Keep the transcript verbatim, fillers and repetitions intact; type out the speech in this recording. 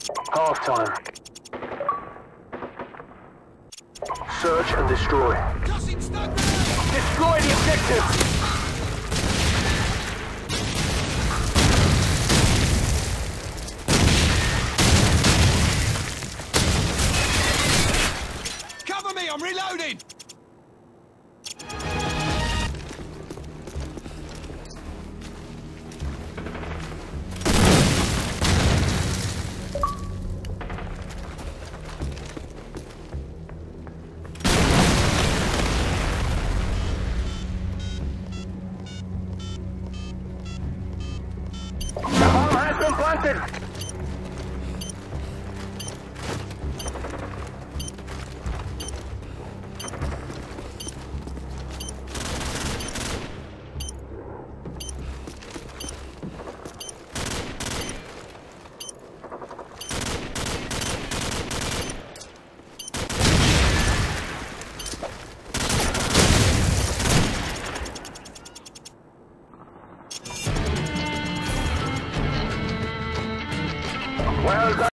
Half time. Search and destroy. Destroy the objective! Cover me, I'm reloading! Bomb has been planted! Well done.